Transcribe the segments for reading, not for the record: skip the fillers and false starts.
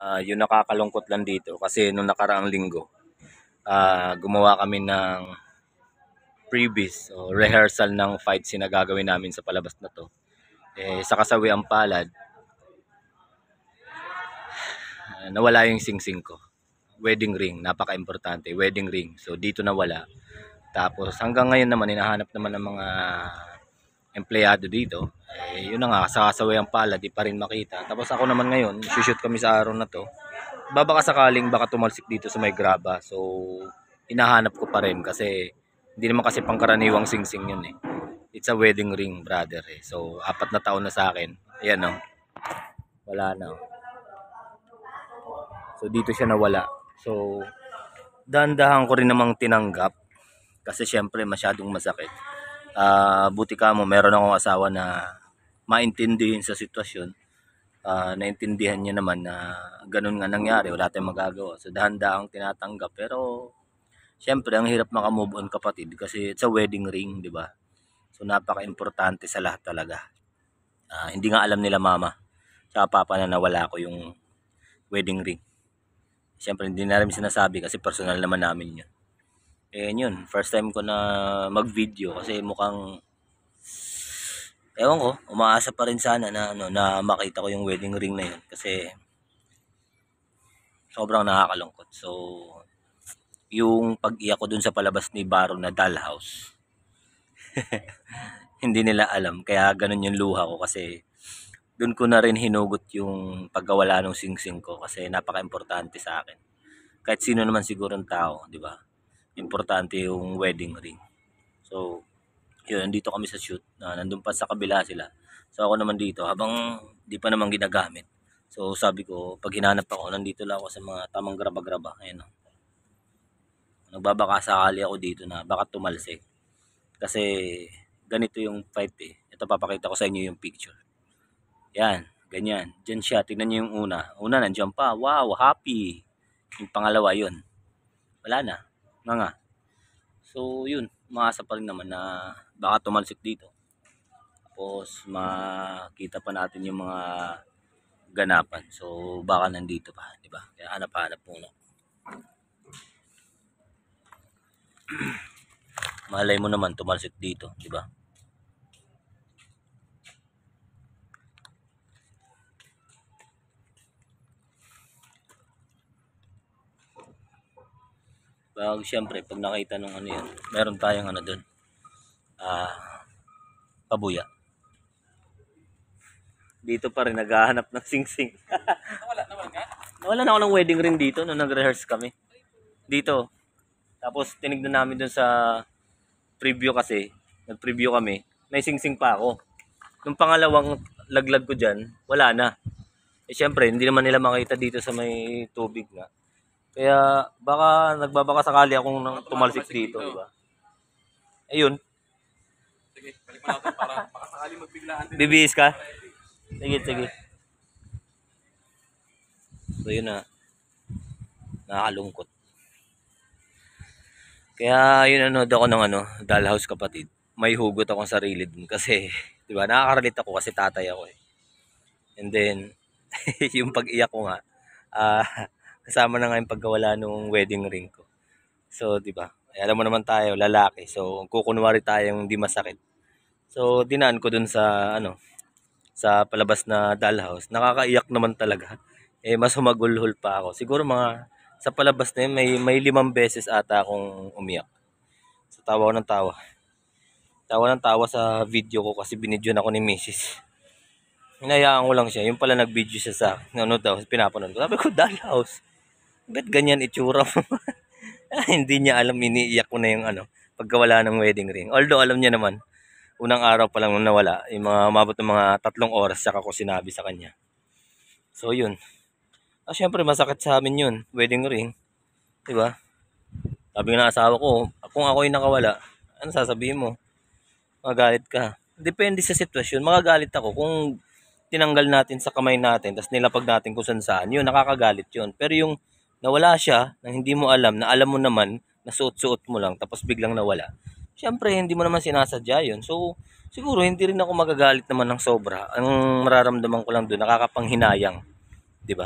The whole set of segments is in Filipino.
Yung nakakalungkot lang dito kasi nung nakaraang linggo, gumawa kami ng previs o rehearsal ng fights na gagawin namin sa palabas na to. Sa kasawiang palad, nawala yung singsing ko. Wedding ring, napaka-importante, wedding ring. So dito nawala. Tapos hanggang ngayon naman, hinahanap naman ng mga empleyado dito. Yun na nga, sa kasawiang palad, di pa rin makita. Tapos ako naman ngayon, shoot kami sa araw na to. Baka sakaling baka tumalsik dito sa may graba. So, hinahanap ko pa rin kasi hindi naman kasi pangkaraniwang singsing yun eh. It's a wedding ring, brother eh. So, 4 na taon na sa akin. Ayan no. Wala na. So, dito siya nawala. So, dahan-dahan ko rin namang tinanggap kasi syempre masyadong masakit. Buti ka mo, meron akong asawa na maintindihin sa sitwasyon. Naintindihan niya naman na ganun nga nangyari, wala tayong magagawa. So dahan-dahang tinatanggap pero syempre ang hirap maka-move on kapatid kasi it's a wedding ring, di ba? So napaka-importante sa lahat talaga. Hindi nga alam nila mama sa papa na nawala ko yung wedding ring. Syempre hindi na rin sinasabi kasi personal naman namin yun. Yun, first time ko na mag-video kasi mukhang ewan ko, umaasa pa rin sana na makita ko yung wedding ring na yun kasi sobrang nakakalungkot. So, yung pag-iyak ko dun sa palabas ni Baron na Dollhouse, hindi nila alam. Kaya ganun yung luha ko kasi dun ko na rin hinugot yung pagkawala ng singsing ko kasi napaka-importante sa akin. Kahit sino naman siguro ng tao, di ba? Importante yung wedding ring. So, yun, nandito kami sa shoot. Nandun pa sa kabila sila. So, ako naman dito, habang di pa naman ginagamit. So, sabi ko, pag hinanap ako, nandito lang ako sa mga tamang graba-graba. Ayan o. Nagbabaka sakali ako dito na baka tumalsik. Kasi ganito yung fight eh. Ito papakita ko sa inyo yung picture. Yan, ganyan. Diyan siya, tingnan niyo yung una. Una nandiyan pa. Wow, happy. Yung pangalawa yun. Wala na. Nga. So yun, maasa pa rin naman na baka tumalsik dito. Tapos makita pa natin yung mga ganapan. So baka nandito pa, di ba? Kaya hanap-hanap muna. Malay mo naman tumalsik dito, di ba? Siyempre, pag nakita ng ano yan, meron tayong ano doon, pabuya. Dito pa rin naghahanap ng singsing. Nawala na ako ng wedding ring dito nung nag-rehearse kami. Dito. Tapos tinignan namin doon sa preview kasi, nag-preview kami, may singsing pa ako. Nung pangalawang laglag ko dyan, wala na. Siyempre, hindi naman nila makita dito sa may tubig na. Kaya baka nagbabaka sakali akong tumalsik dito, di ba? Ayun. Sige, balik mo natin para baka sakali magbiglaan din. Bibihis ka? Sige. So yun na. Nakakalungkot. Kaya yun nanood ako ng Dollhouse kapatid. May hugot akong sarili dun kasi, di ba, nakaka-relate ako kasi tatay ako eh. And then, yung pag-iyak ko nga, kasama na nga yung pagkawala nung wedding ring ko. So, di ba? Alam mo naman tayo, lalaki. So, kukunwari tayong di masakit. So, dinaan ko dun sa sa palabas na Dollhouse. Nakakaiyak naman talaga. Mas humagulhol pa ako. Siguro mga sa palabas na yun, may 5 beses ata akong umiyak. So, tawa ko ng tawa. Tawa ng tawa sa video ko kasi binidyoan ako ni Mrs. Hinayaan ko lang siya. Yung pala nag-video siya sa daw, pinapanood ko. Sabi ko, Dollhouse. Ba't ganyan itsura mo? Hindi niya alam, iniiyak ko na yung pagkawala ng wedding ring. Although alam niya naman, unang araw pa lang nung nawala, yung mga umabot ng mga 3 oras saka ko sinabi sa kanya. So yun. Syempre masakit sa amin yun, wedding ring. Diba? Sabi ng asawa ko, kung ako yung nakawala, ano sasabihin mo? Magagalit ka. Depende sa sitwasyon, magagalit ako kung tinanggal natin sa kamay natin, tapos nilapag natin kung saan, yun, nakakagalit yun. Pero yung nawala siya, na hindi mo alam, na alam mo naman, na suot-suot mo lang, tapos biglang nawala. Siyempre, hindi mo naman sinasadya yun. So, siguro, hindi rin ako magagalit naman ng sobra. Ang mararamdaman ko lang doon, nakakapanghinayang. Di ba?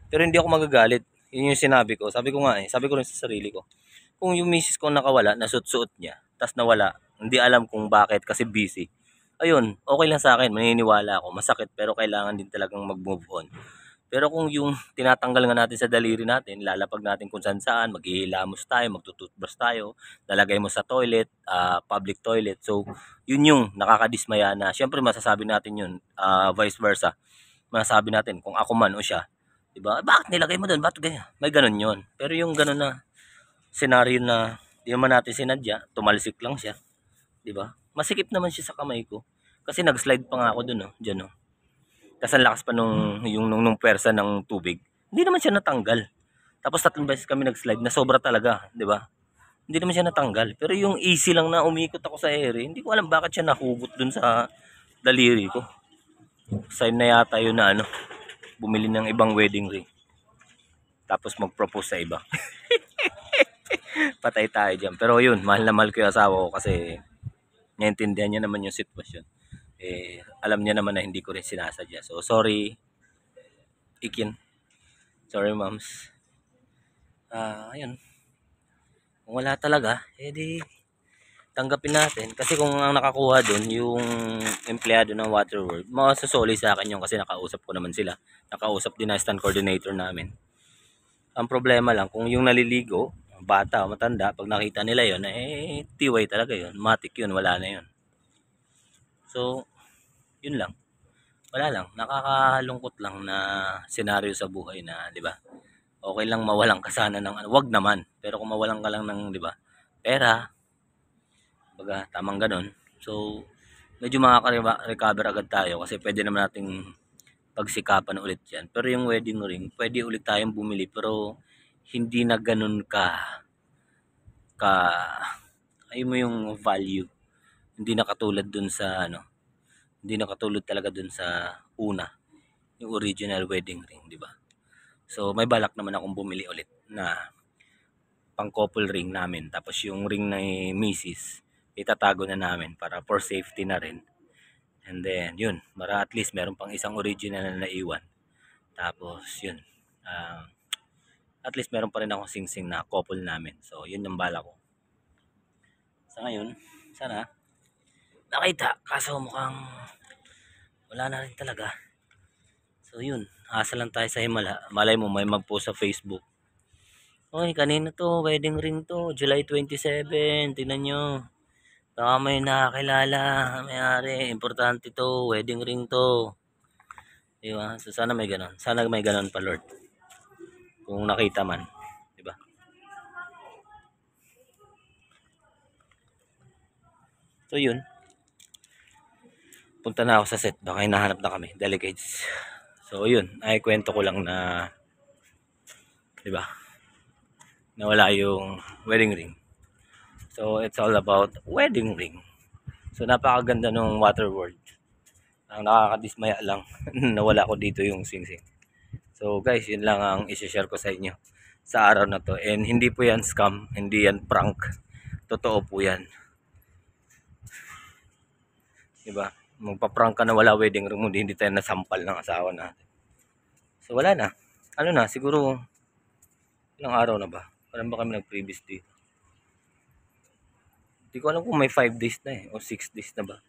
Pero hindi ako magagalit. Yun yung sinabi ko. Sabi ko nga sabi ko rin sa sarili ko. Kung yung misis ko nakawala, nasuot-suot niya, tas nawala, hindi alam kung bakit kasi busy. Ayun, okay lang sa akin, maniniwala ako. Masakit pero kailangan din talagang mag-move on. Pero kung yung tinatanggal nga natin sa daliri natin, lalapag natin kung saan saan, maghihilamos tayo, magtututbrush tayo, lalagay mo sa toilet, public toilet. So, yun yung nakakadismaya na. Siyempre masasabi natin yun, vice versa. Masasabi natin kung ako man o siya, 'di ba? Bakit nilagay mo doon? Bakit ganyan? May ganun 'yon. Pero yung ganun na senaryo na di naman natin sinadya, tumalsik lang siya, 'di ba? Masikip naman siya sa kamay ko. Kasi nag-slide pa nga ako doon, no, diyan, no. Kasi ang lakas pa nung pwersa ng tubig. Hindi naman siya natanggal. Tapos 3 beses kami nag-slide na sobra talaga, 'di ba? Hindi naman siya natanggal. Pero yung easy lang na umikot ako sa ere, hindi ko alam bakit siya nahugot doon sa daliri ko. Sign na yata yun na bumili ng ibang wedding ring. Tapos mag-propose sa iba. Patay tayo dyan. Pero yun, mahal na mahal ko yung asawa ko kasi naiintindihan niya naman yung sitwasyon. Alam niya naman na hindi ko rin sinasadya. So, sorry, Ikin. Sorry, moms. Ayun. Kung wala talaga, edi tanggapin natin. Kasi kung ang nakakuha dun, yung empleyado ng Waterworld, masasoli sa akin yun kasi nakausap ko naman sila. Nakausap din na stand coordinator namin. Ang problema lang, kung yung naliligo, bata o matanda, pag nakita nila yon tiway talaga yon, matik yun, wala na yun. So, yun lang. Wala lang, nakakalungkot lang na senaryo sa buhay na, di ba? Okay lang mawalan ka sana ng wag naman. Pero kung mawalan ka lang ng, di ba, pera, baga tamang ganun. So, medyo makaka-recover agad tayo kasi pwede naman nating pagsikapan ulit yan. Pero yung wedding ring, pwede ulit tayong bumili pero hindi na ganun ka ay mo yung value. Hindi na katulad dun sa hindi na katulad talaga dun sa una, yung original wedding ring, di ba? So may balak naman akong bumili ulit na pang couple ring namin. Tapos yung ring na Mrs. itatago na namin para for safety na rin. And then yun, para at least meron pang isang original na naiwan. Tapos yun, at least meron pa rin akong sing-sing na couple namin. So yun yung balak ko. Sa ngayon, sana nakita. Kaso mukhang wala na rin talaga. So yun, asa lang tayo sa himala. Malay mo may mag-post sa Facebook. Oy, kanina to, wedding ring to, July 27. Tingnan nyo. Baka may nakakilala, may-ari. Importante to, wedding ring to. Diba? So sana may ganon. Sana may ganon pa, Lord. Kung nakita man. Diba? So yun. Punta na ako sa set. Baka hinahanap na kami. Delegates. So yun. Ay kwento ko lang na, diba, nawala yung wedding ring. So it's all about wedding ring. So napakaganda ng Waterworld. Ang nakakadismaya lang nawala ko dito yung sing-sing. So guys, yun lang ang i-share ko sa inyo sa araw na to. And hindi po yan scam, hindi yan prank. Totoo po yan. Diba? Magpa-prank ka na wala wedding ring mo, hindi tayo nasampal ng asawa natin. So wala na. Ano na, siguro ilang araw na ba? Parang ba kami nag-previous dito? Hindi ko alam kung may 5 days na o 6 days na ba.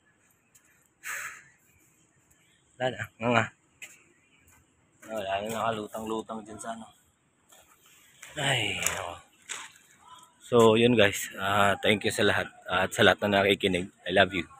Wala na, nga. Wala na, nakalutang-lutang dyan sa Ay, ako. So, yun guys. Thank you sa lahat. At sa lahat na nakikinig. I love you.